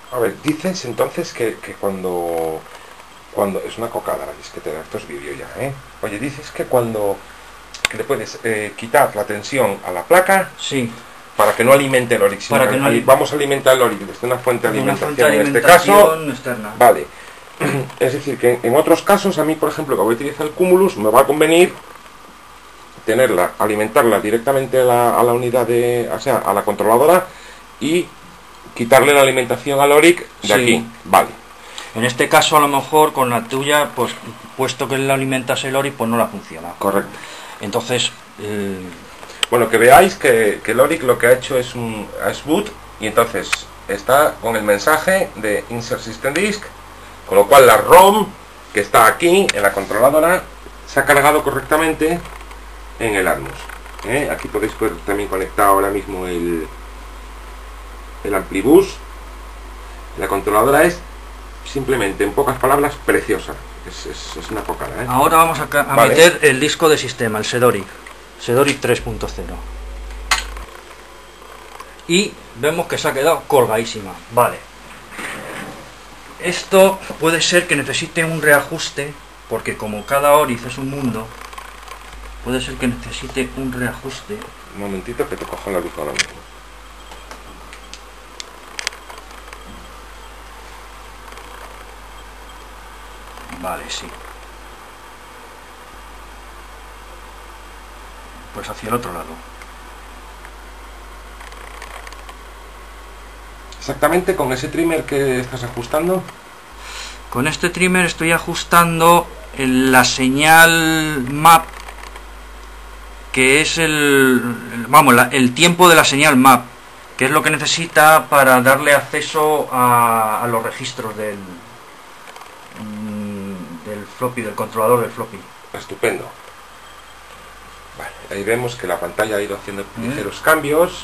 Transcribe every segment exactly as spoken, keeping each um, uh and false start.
A ver, dices entonces que, que cuando... Cuando... Es una cocada la disquetera, esto es vídeo ya, ¿eh? Oye, dices que cuando... Que le puedes eh, quitar la tensión a la placa... Sí. Para que no alimente el Oryx. Para que no ali- Vamos a alimentar el Oryx desde una fuente de Una alimentación, fuente de en este alimentación caso... externa. Vale. Es decir, que en otros casos, a mí, por ejemplo, que voy a utilizar el Cumulus, me va a convenir tenerla, alimentarla directamente a la, a la unidad de... O sea, a la controladora y quitarle la alimentación al Oryx de Sí. aquí. Vale. En este caso, a lo mejor, con la tuya, pues, puesto que la alimentas el Oryx, pues no la funciona. Correcto. Entonces... Eh, Bueno, que veáis que, que el Oryx lo que ha hecho es un es boot y entonces está con el mensaje de Insert System Disk, con lo cual la ROM que está aquí en la controladora se ha cargado correctamente en el Atmos. ¿eh? Aquí podéis ver también conectado ahora mismo el, el Amplibus. La controladora es simplemente, en pocas palabras, preciosa. Es, es, es una cocada, ¿eh? ahora vamos a, a Vale. meter el disco de sistema, el Sedoric. Sedoric tres punto cero. Y vemos que se ha quedado colgadísima. Vale. Esto puede ser que necesite un reajuste, porque como cada Oryx es un mundo, puede ser que necesite un reajuste. Un momentito que te cojo la luz ahora mismo. Vale, sí. Pues hacia el otro lado. Exactamente con ese trimmer que estás ajustando. Con este trimmer estoy ajustando el- la señal map, que es el, el- vamos, la- el tiempo de la señal map, que es lo que necesita para darle acceso a, a los registros del, mm, del floppy, del controlador del floppy. Estupendo. Vale, ahí vemos que la pantalla ha ido haciendo ligeros cambios.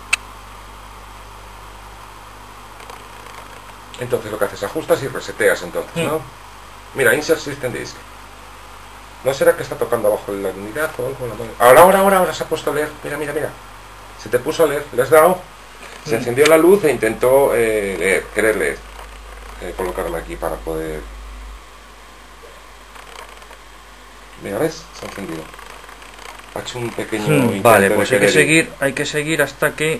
Entonces lo que haces, ajustas y reseteas entonces, ¿no? Mira, Insert System Disk. ¿No será que está tocando abajo la unidad o algo? Ahora, ahora, ahora, ahora se ha puesto a leer. Mira, mira, mira. Se te puso a leer, le has dado, se encendió la luz e intentó eh, leer, querer leer. Eh, colocarme aquí para poder... Mira, ¿ves? Se ha encendido. Ha hecho un pequeño intento Vale, de pues hay que querer ir. seguir, hay que seguir hasta que...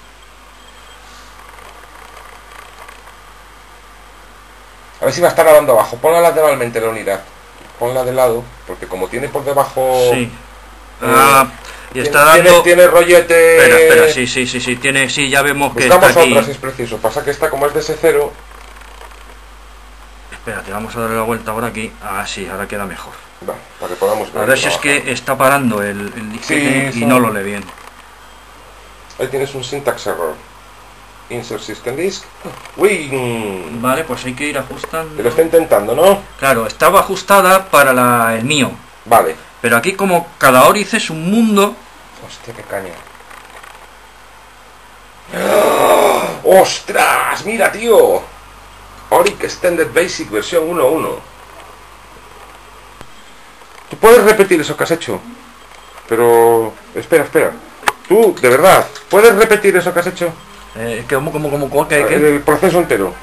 A ver si va a estar dando abajo. Ponla lateralmente la unidad. Ponla de lado, porque como tiene por debajo... Sí. Ah, y tiene, está dando... Tiene, tiene rollete... Espera, espera, sí, sí, sí, sí, tiene, sí, ya vemos que Buscamos está aquí. otra si es preciso. Pasa que esta, como es de ese cero... Espérate, vamos a darle la vuelta ahora aquí. Ah, sí, ahora queda mejor. Va, para que podamos ver. A ver si es trabajar. que está parando el, el disquete Sí, y eso- no lo lee bien. Ahí tienes un syntax error. Insert System Disk. Uy, mm, Vale, pues hay que ir te lo ajustando. está intentando, ¿no? Claro, estaba ajustada para la, el mío. Vale. Pero aquí como cada Oryx es un mundo... Hostia, qué caña. ¡Oh! ¡Ostras! Mira, tío. Oryx Extended Basic versión uno punto uno. ¿Tú puedes repetir eso que has hecho? Pero... Espera, espera. Tú, de verdad, ¿puedes repetir eso que has hecho? Eh, ¿Cómo, cómo, cómo, cómo, qué, qué? El proceso entero.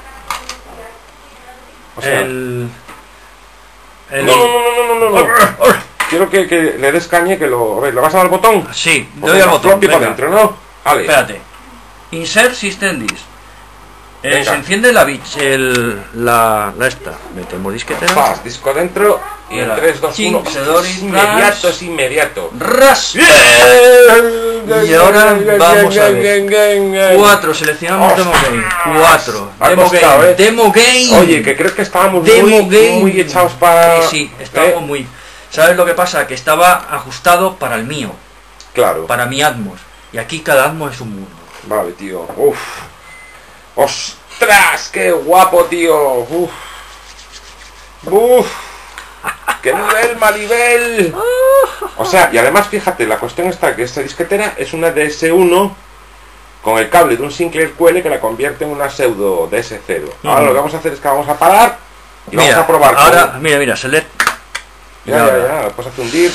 O sea, El... el- No, no, no, no, no, no, no. Quiero que, que le des caña, que lo... A ver, ¿le vas a dar al botón? Sí, Pues doy al venga, botón. floppy para venga. adentro, ¿no? Vale. Espérate. Insert System Disk. Eh, Venga. se enciende la bit, el, la, la esta. Metemos disquetera. Paz, disco dentro y en Mira, tres, dos, chin, uno. se doy, Es inmediato, ras. es inmediato. ¡Ras! Y ahora vamos a ver. Cuatro. Cuatro, seleccionamos Demo Game. Cuatro. Ha Demo costado, Game. ¿eh? Demo Game. Oye, que creo que estábamos Demo muy, Game. muy echados para... Sí, sí, estábamos ¿Eh? muy... ¿Sabes lo que pasa? Que estaba ajustado para el mío, Claro. para mi Atmos. Y aquí cada Atmos es un mundo. Vale, tío. Uf. ¡Ostras! ¡Qué guapo, tío! Uf. Uf. ¡Qué nivel, Maribel! O sea, y además fíjate, la cuestión está que esta disquetera es una D S uno con el cable de un Sinclair Q L que la convierte en una pseudo D S cero. Ahora lo que vamos a hacer es que vamos a parar y Mira, vamos a probar. ahora, con... mira, mira, select. Ya, ya, ya, lo puedes hacer hundir.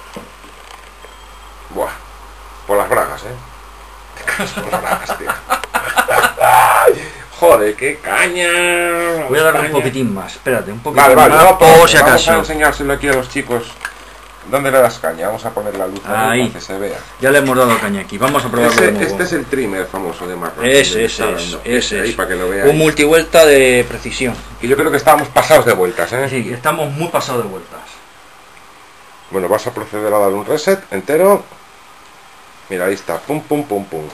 Buah. Por las bragas, ¿eh? Por las bragas, tío. Joder, qué caña. Voy a darle caña. un poquitín más, espérate, un poquitín Vale, vale, más, no, por pues, si vamos acaso. a enseñárselo aquí a los chicos. ¿Dónde le das caña? Vamos a poner la luz ahí, Ahí. para que se vea. Ya le hemos dado caña aquí, vamos a probarlo Ese- de nuevo. este es el trimmer famoso de Marrón. Ese, donde ese está es, dando. ese ahí, es. para que lo veáis. Un multivuelta de precisión. Y yo creo que estábamos pasados de vueltas, ¿eh? Sí, estamos muy pasados de vueltas. Bueno, vas a proceder a dar un reset entero. Mira, ahí está. Pum, pum, pum, pum.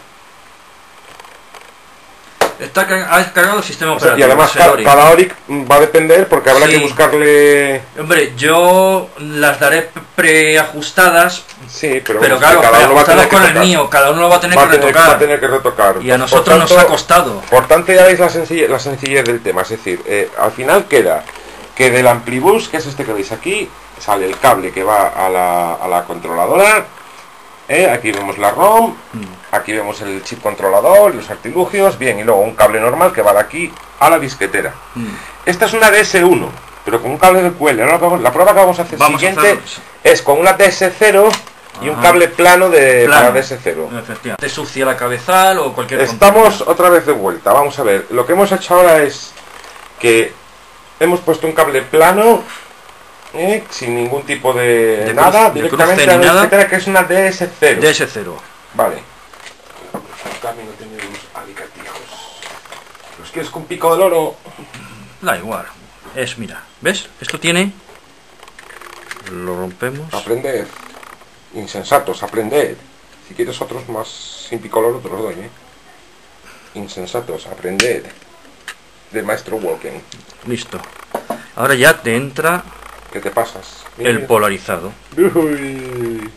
Está ca- ha cargado el sistema O sea, operativo. y además es el ca- Oric. cada Oric va a depender porque habrá Sí. que buscarle... Hombre, yo las daré preajustadas, Sí, pero, pero vamos, claro, que cada uno va a tener preajustadas que con el tocar. mío, cada uno lo va a tener Va que a tener, retocar. va a tener que retocar. Y a Por nosotros tanto- nos ha costado. Por tanto, ya veis la sencillez, la sencillez del tema. Es decir, eh, al final queda que del amplibus, que es este que veis aquí, sale el cable que va a la, a la controladora. Eh, aquí vemos la ROM, aquí vemos el chip controlador, los artilugios, bien, y luego un cable normal que va de aquí a la disquetera. Mm. Esta es una D S uno, pero con un cable de Q L. Ahora lo que vamos- La prueba que vamos a hacer Vamos a siguiente hacerlo. es con una D S cero y un Ajá. cable plano de Plano. para D S cero. Efectivamente. Te sucia la cabezal o cualquier Estamos tontería. otra vez de vuelta. Vamos a ver. Lo que hemos hecho ahora es que hemos puesto un cable plano, eh, sin ningún tipo de, De nada, cruce- de directamente cruce a ni la nada. disquetera, que es una D S cero. D S cero. Vale. También no tenemos alicatijos. ¿Los quieres con pico de oro? Da igual. Es, mira, ¿ves? Esto tiene... Lo rompemos. Aprended. Insensatos, aprended. Si quieres otros más sin pico de oro te los doy, ¿eh? Insensatos, aprended. De maestro Walken. Listo. Ahora ya te entra ¿Qué te pasas? el polarizado. Uy.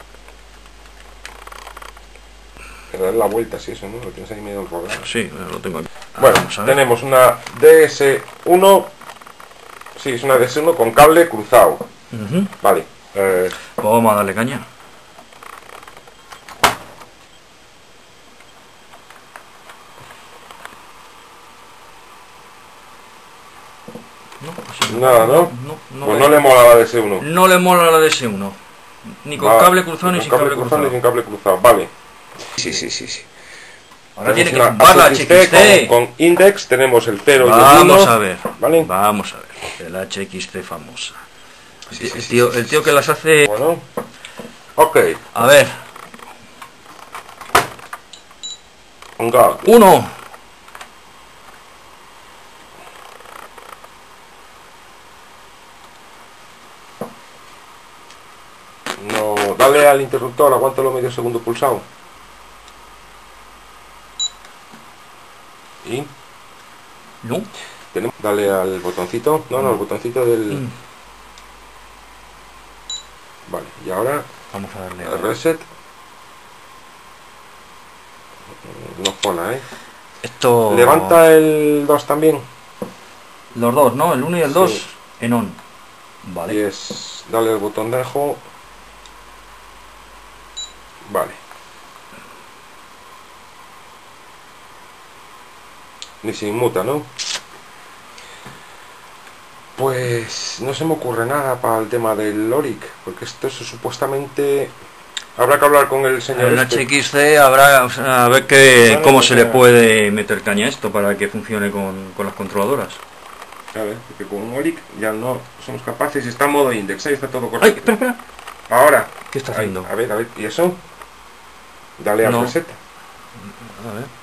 Pero dar la vuelta si eso, ¿no? Lo tienes ahí medio enrollado. Sí, lo tengo aquí. Bueno, Vamos a ver. tenemos una D S uno. Sí, es una D S uno con cable cruzado. Ujú. Vale. Eh, Pues vamos a darle caña. No, así nada, ¿no? No, no, pues le, no le mola la D S uno. no le mola la D S uno. Ni con Va, cable cruzado ni con sin cable cruzado. cruzado. Ni sin cable cruzado, vale. Sí, sí, sí, sí. Ahora tiene que Tenemos tumbar la una H H X X T C. con, con index, tenemos el cero y el Vamos uno. a ver. ¿Vale? Vamos a ver. El H X C famosa. El Sí, tío, sí, el sí, tío, sí, el sí, tío sí, que las hace... Bueno. Ok. A ver. Go. Uno. No, dale al interruptor, aguántalo medio segundo pulsado. Y No. tenemos, dale al botoncito, no, no, al botoncito del... Mm. Vale, y ahora Vamos a darle... el reset. No jola, eh. Esto... Levanta el dos también. Los dos, ¿no? El uno y el dos Sí. en on. Y Vale. es, dale el botón dejo. Vale. Ni se inmuta, ¿no? Pues no se me ocurre nada para el tema del Oric, porque esto es supuestamente... Habrá que hablar con el señor El este. H X C habrá... o sea, a ver que, Bueno, cómo pues se le ya. puede meter caña a esto para que funcione con, con las controladoras. A ver, porque con un Oric ya no somos capaces. Está en modo index, ahí está todo ¡Ay! correcto. Espera, espera. Ahora. ¿Qué está Ahí, haciendo? a ver, a ver, ¿y eso? Dale al No. reset. A ver.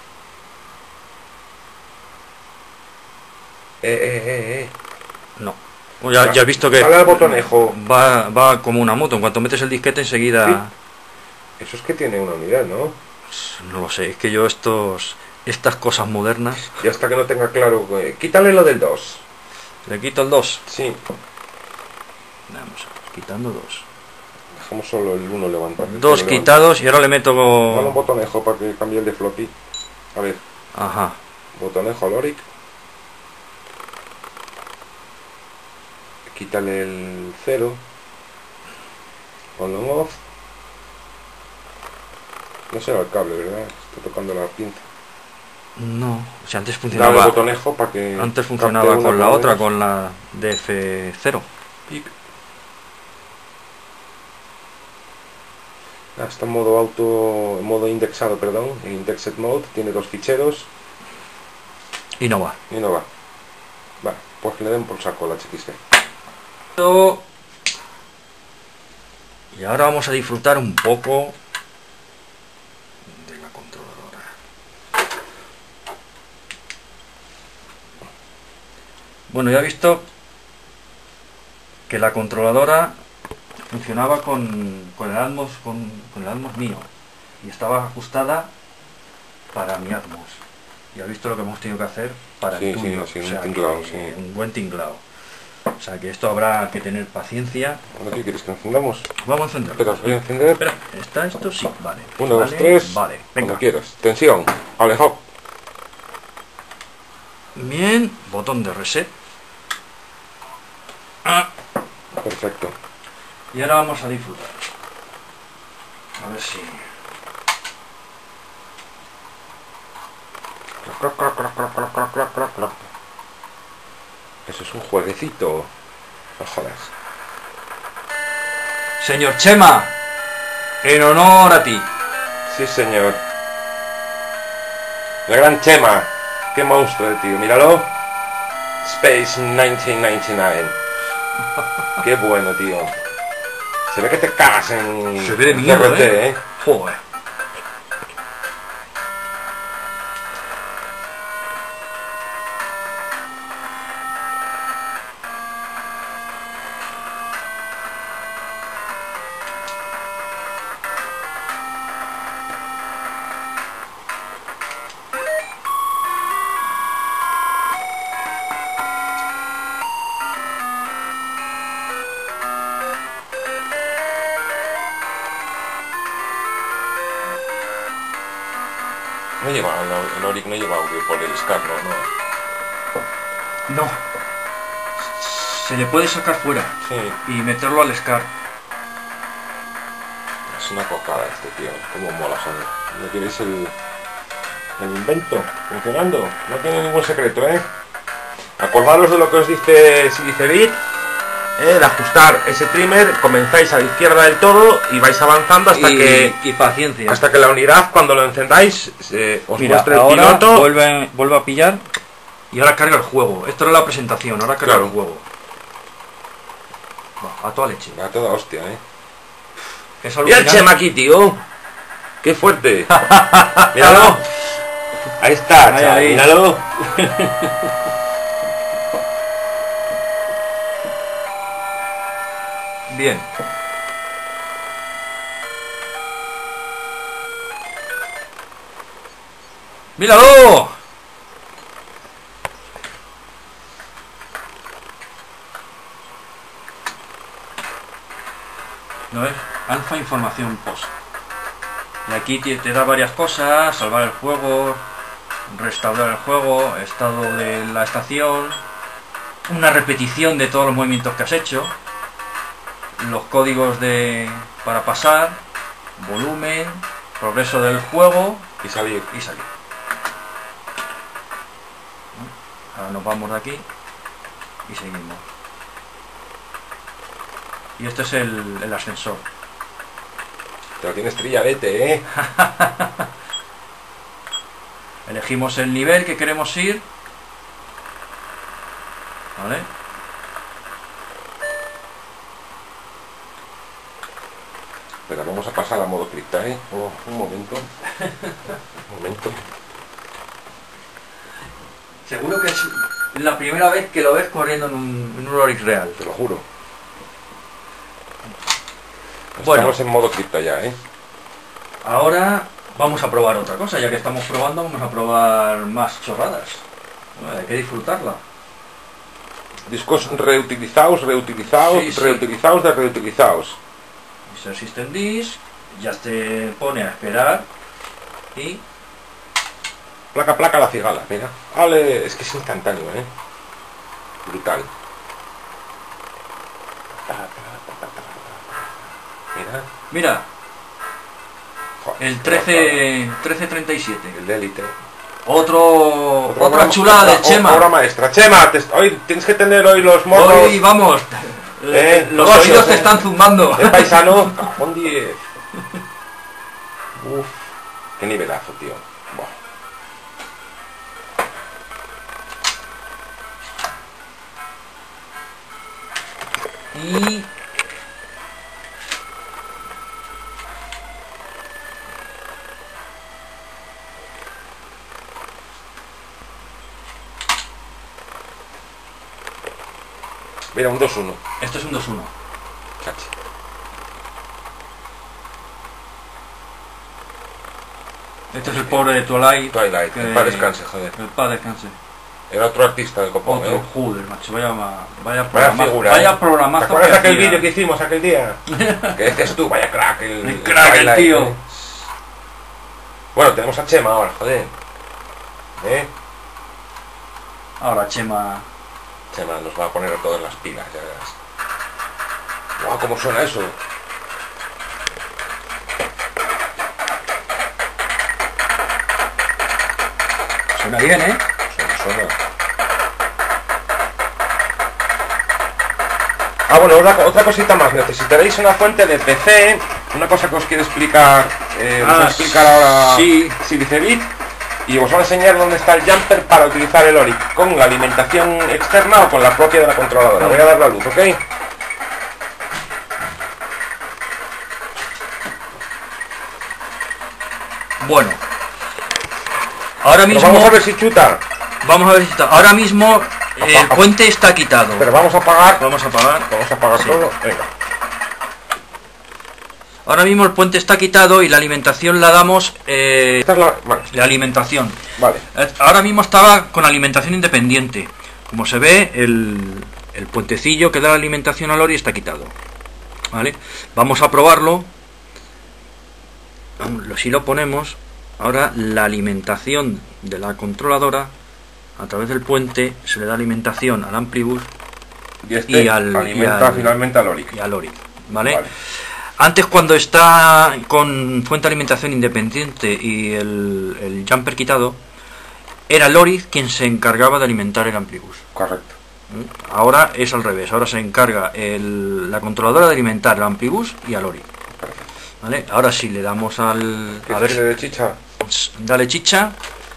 Eh, eh, eh, eh. No. Pues ya, ya has visto que... Dale al botonejo. Va, va como una moto. En cuanto metes el disquete enseguida... Eso es que tiene una unidad, ¿no? No lo sé. Es que yo estos... Estas cosas modernas... Y hasta que no tenga claro... eh, quítale lo del dos. Le quito el dos. Sí. Vamos a ver. Quitando dos. Dejamos solo el uno levantado. Dos quitados y ahora le meto... Dale un botonejo para que cambie el de floppy. A ver. Ajá. Botonejo al Oric. Quítale el cero. Ponlo en off. No será el cable, ¿verdad? Está tocando la pinza. No. O sea, antes Dale funcionaba... el botonejo para que... Antes capte funcionaba una con la por otra, menos. con la D F cero. Pic. Ah, está en modo auto, en modo indexado, perdón, en indexed mode, tiene dos ficheros. Y no va. Y no va. Vale, pues le den por saco la H X T. Y ahora vamos a disfrutar un poco de la controladora. Bueno, ya he visto que la controladora funcionaba con, con el Atmos con, con el Atmos mío y estaba ajustada para mi Atmos. Y ha visto lo que hemos tenido que hacer para sí, el tuyo. Sí, sí, o un sea, tinglao, que, sí. Un buen tinglao. O sea que esto habrá que tener paciencia. ¿Ahora qué quieres que encendamos? Vamos a encenderlo. Espera, os voy a encender. Espera, ¿está esto? Sí, vale. Uno, vale, dos, tres. Vale, venga. Cuando quieras. Tensión. Alejado. Bien, botón de reset. Ah. Perfecto. Y ahora vamos a disfrutar. A ver si... Eso es un jueguecito. No jodas. Señor Chema, en honor a ti. Sí, señor. La gran Chema. Qué monstruo de tío. Míralo. Space mil novecientos noventa y nueve. Qué bueno, tío. Se ve que te cagas en... Se ve de en miedo, C R T, ¿eh? ¿eh? Joder. No lleva, el, el Oric no lleva audio por el SCAR, no, no. No. Se le puede sacar fuera. Sí. Y meterlo al SCAR. Es una cocada este tío. Cómo mola, joder. ¿No queréis el, el invento funcionando? No tiene ningún secreto, ¿eh? Acordaros de lo que os dice Silicebit. Eh, de ajustar ese trimmer, comenzáis a la izquierda del todo y vais avanzando hasta y, que y paciencia hasta que la unidad, cuando lo encendáis, eh, os Mira, muestre el ahora piloto. vuelve, vuelve a pillar y ahora carga el juego. Esto era la presentación, ahora carga Claro. el juego. Va, a toda leche. Va toda hostia, eh. Es Mira el alucinante. Chema aquí, tío. Qué fuerte. Míralo. Ahí está, Ahí, chaval, ahí. míralo. Bien. ¡Míralo! ¿No es? Alfa información post. Y aquí te, te da varias cosas: salvar el juego, restaurar el juego, estado de la estación, una repetición de todos los movimientos que has hecho, los códigos de para pasar, volumen, progreso del juego Y salir. y salir. Ahora nos vamos de aquí y seguimos. Y este es el, el ascensor. Te lo tienes trilladete, eh. Elegimos el nivel que queremos ir. ¿Vale? Pero vamos a pasar a modo cripta, eh. Oh, un momento. Un momento. Seguro que es la primera vez que lo ves corriendo en un, en un Oryx real. Te lo juro. Bueno. Estamos en modo cripta ya, eh. Ahora vamos a probar otra cosa, ya que estamos probando, vamos a probar más chorradas. Bueno, hay que disfrutarla. Discos reutilizados, reutilizados, Sí, sí. reutilizados, de reutilizados. Inser System Disk, ya te pone a esperar y Placa, placa la cigala, mira. Ale, es que es instantáneo, eh. Brutal. Mira. mira, Joder, el trece treinta y siete. El de élite. Otro, Otra otra obra- chulada de otra- Chema. Obra maestra. Chema, te- hoy tienes que tener hoy los morros. Hoy vamos, Eh, los rosios, oídos te eh. están zumbando. ¿Eh, paisano? Cajón diez. Uf, qué nivelazo, tío. Buah. Y mira, un dos uno. esto es un dos uno. Cachi. Este es el pobre de Twilight. Twilight, que- el paz descanse, joder. El paz descanse. Era otro artista del copón, Otro, ¿eh? joder, macho, vaya, ma- vaya, Vaya programa- figura, vaya ¿eh? programazo. ¿Te acuerdas de aquel hacía. vídeo que hicimos aquel día? Que dices tú, vaya crack, el, El crack, el Twilight, tío. ¿eh? Bueno, tenemos a Chema ahora, joder. ¿Eh? Ahora Chema. Chema nos va a poner a todas las pilas, ya verás. Guau, ¿cómo suena eso? Suena bien, ¿eh? Suena, suena. Ah, bueno, otra, otra cosita más. Necesitaréis una fuente de P C. Una cosa que os quiero explicar. Eh, os voy a Ah, explicar ahora sí. Silicebit. Y os voy a enseñar dónde está el jumper para utilizar el Oric. Con la alimentación externa o con la propia de la controladora. Voy a dar la luz, ¿ok? Bueno. Ahora Pero mismo. vamos a ver si chuta. Vamos a ver si está. Ahora mismo el Apa- puente está quitado. Pero vamos a apagar. Vamos a apagar. Vamos a apagar Sí. todo. Venga. Ahora mismo el puente está quitado y la alimentación la damos. eh, Esta es la... Vale. la alimentación. Vale. Eh, Ahora mismo estaba con alimentación independiente. Como se ve, el, el puentecillo que da la alimentación al Ori está quitado. ¿Vale? Vamos a probarlo. Vamos, lo- Si lo ponemos, ahora la alimentación de la controladora, a través del puente, se le da alimentación al Amplibus Y este y al, alimenta y al- finalmente al Oric. y al Ori. ¿Vale? Vale. Antes, cuando está con fuente de alimentación independiente y el, el jumper quitado, era el Ori quien se encargaba de alimentar el Amplibus. Correcto. ¿Mm? Ahora es al revés, ahora se encarga el- la controladora de alimentar al Amplibus y al Ori. Perfecto. ¿Vale? Ahora sí, le damos al... ¿Qué A quiere ver, de chicha? dale chicha.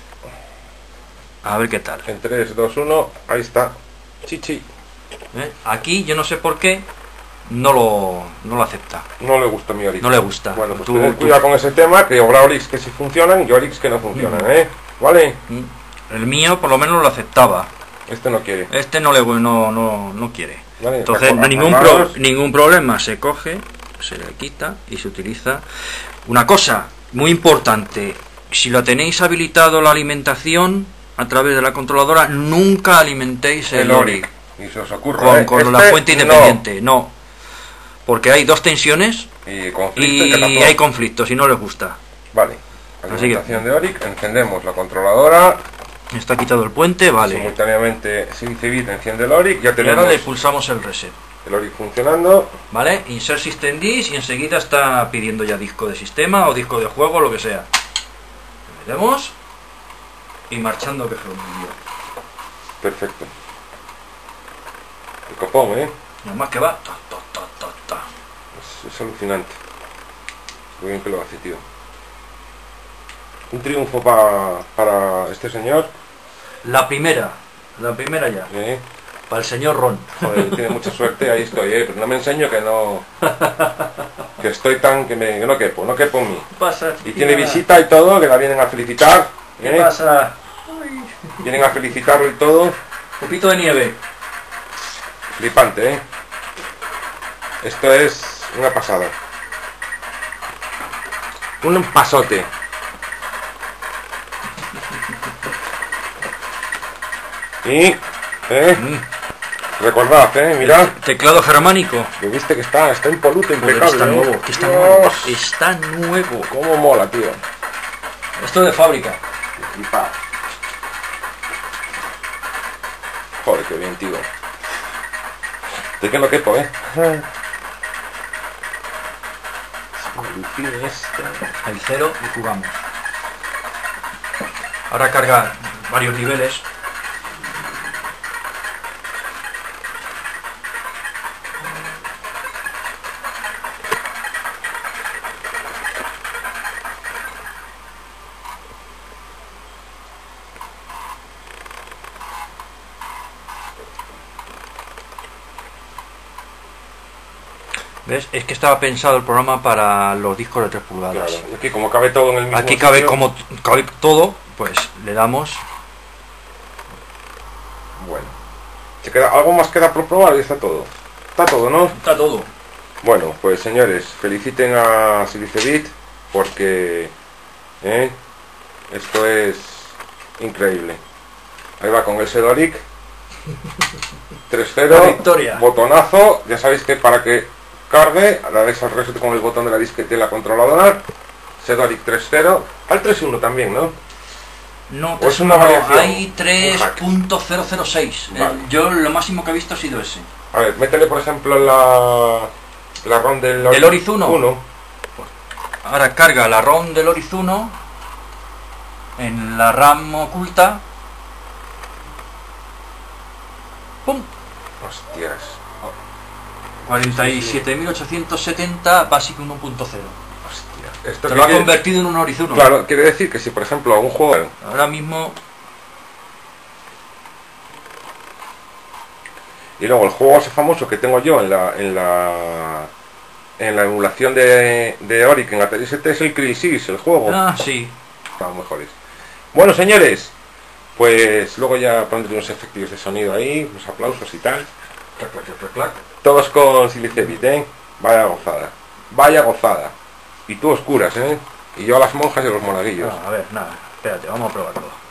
A ver qué tal. En tres, dos, uno, ahí está. Chichi. ¿Eh? Aquí, yo no sé por qué, no lo, no lo acepta. No le gusta mi Orix. No le gusta. Bueno, pues Tú- tened tú- cuidado con ese tema, que habrá Orix que sí funcionan y Orix que no funcionan, ¿eh? ¿Vale? ¿Mm? El mío por lo menos lo aceptaba. Este no quiere. Este no le no, no, no quiere. Vale, Entonces, de acuerdo, ningún, pro- armados. ningún problema. Se coge, se le quita y se utiliza. Una cosa muy importante: si lo tenéis habilitado la alimentación a través de la controladora, nunca alimentéis el, El Ori Oric. Y se os ocurre, con, ¿eh? con la Este, fuente no. independiente. No. Porque hay dos tensiones Y conflicto y y cataplasma. hay conflictos y no les gusta. Vale. Así Alimentación de Oric, encendemos la controladora, Está quitado el puente, vale. simultáneamente Silicebit enciende el Oric, ya Y ahora tenemos le pulsamos el reset. el Oric funcionando. ¿Vale? Insert System Disk y enseguida está pidiendo ya disco de sistema o disco de juego, lo que sea. Le metemos y marchando que fluye. Perfecto. El copón, ¿eh? Nada más que va. Ta, ta, ta, ta, ta. Es, es alucinante. Muy bien que lo hace, tío. Un triunfo pa- para este señor. La primera, la primera ya. ¿eh? Para el señor Ron. Joder, tiene mucha suerte, ahí estoy, ¿eh? Pero no me enseño que no... Que estoy tan... que, me, que no quepo, no quepo en mí. ¿Qué pasa? Y tiene visita y todo, que la vienen a felicitar. ¿Qué ¿eh? pasa? Vienen a felicitarlo y todo. Copito de nieve. Flipante, ¿eh? Esto es una pasada. Un pasote. Y... ¿eh? Mm. Recordad, ¿eh? Mirad. Teclado germánico. Que viste que está, está impoluto, Joder, impecable. está ¿eh? nuevo, que está Dios, nuevo. Está nuevo. cómo mola, tío. Esto de fábrica. Flipa. Joder, qué bien, tío. Estoy que no quepo, ¿eh? El cero y jugamos. Ahora carga varios niveles. ¿Ves? Es que estaba pensado el programa para los discos de tres pulgadas. Claro, y aquí como cabe todo en el mismo Aquí cabe sitio, como cabe todo, pues le damos. Bueno, ¿se queda, algo más queda por probar y está todo. Está todo, ¿no? Está todo. Bueno, pues señores, feliciten a Silicebit porque ¿eh? esto es increíble. Ahí va con el Sedoric tres cero, victoria. Botonazo, ya sabéis que para que cargue, le dais al reset con el botón de la disquete de la controladora. Sedoric tres cero, al tres uno también, ¿no? No, ¿O es una variación? hay tres punto cero cero seis. Vale. Yo lo máximo que he visto ha sido ese. A ver, métele por ejemplo la, la ROM del ¿El Oriz uno? uno. Ahora carga la ROM del Oriz uno en la RAM oculta. ¡Pum! Hostias. cuarenta y siete mil ochocientos setenta Basic uno punto cero. Hostia. Esto Se que lo ha quiere- convertido en un Oriz uno. Claro, quiere decir que si por ejemplo a un juego... Ahora mismo Y luego el juego ese famoso que tengo yo en la en la en la emulación de, de Oric en Atari S T es el Crisis, el juego. Ah, sí. A lo mejor es. Bueno, señores, pues luego ya pondré unos efectos de sonido ahí, unos aplausos y tal. Clac, clac, clac, clac. Todos con Silicebit, ¿eh? Vaya gozada. Vaya gozada. Y tú oscuras, ¿eh? Y yo a las monjas y a los monaguillos. Ah, a ver, nada, espérate, vamos a probarlo.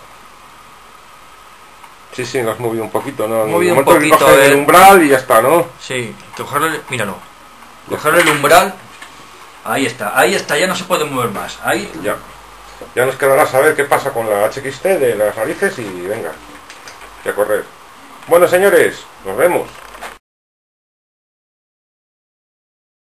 Sí, sí, lo has movido un poquito, ¿no? Movido En el un momento que poquito, coges eh. el umbral y ya está, ¿no? Sí, cogerle, míralo. Cogerle el umbral. Ahí está, ahí está, ya no se puede mover más. Ahí Ya. Ya nos quedará saber qué pasa con la H X T de las narices y venga, y a correr. Bueno, señores, nos vemos.